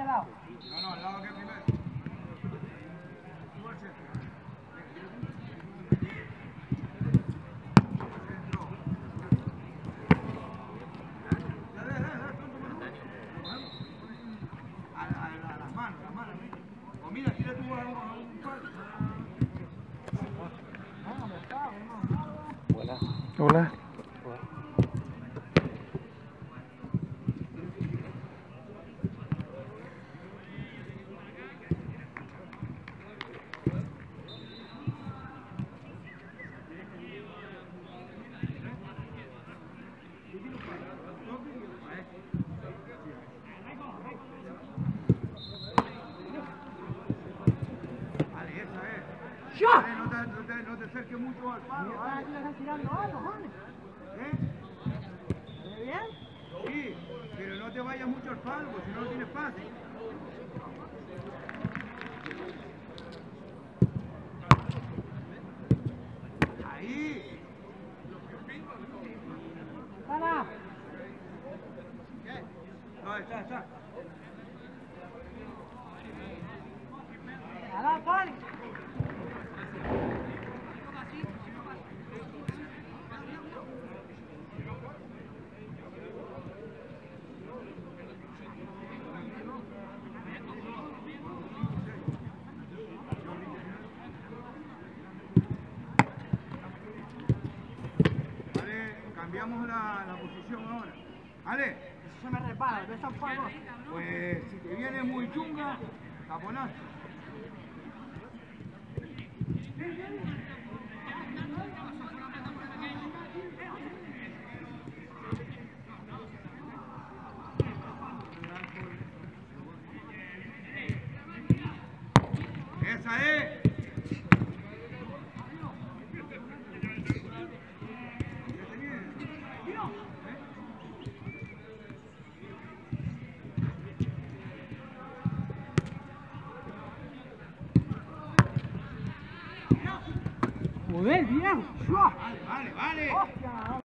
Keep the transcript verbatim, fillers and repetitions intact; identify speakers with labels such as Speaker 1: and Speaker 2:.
Speaker 1: lado?
Speaker 2: No, no, al lado que primero. A, a, a las manos, las manos. O mira, tira tú a un, a un palo.
Speaker 3: Hola.
Speaker 4: Hola.
Speaker 2: Vale, esa es.
Speaker 1: ¡Ya!
Speaker 2: Vale, no te, no te, no te acerques mucho al palo.
Speaker 1: Ahora
Speaker 2: Vale.
Speaker 1: aquí le están tirando algo, joder.
Speaker 2: ¿Eh?
Speaker 1: ¿Ve bien?
Speaker 2: Sí, pero no te vayas mucho al palo, porque si no, no tienes pase. Ahí.
Speaker 1: ¡Para!
Speaker 2: No, está, está.
Speaker 1: ¡Para, Poli!
Speaker 2: Vale, cambiamos la, la posición ahora. Vale,
Speaker 1: Eso se me repara, ¿ves a fuego?
Speaker 2: pues si te viene muy chunga, taponazo. Esa es.
Speaker 1: ¡Joder, bien!
Speaker 2: Vale, vale, vale.
Speaker 1: ¡Hostia!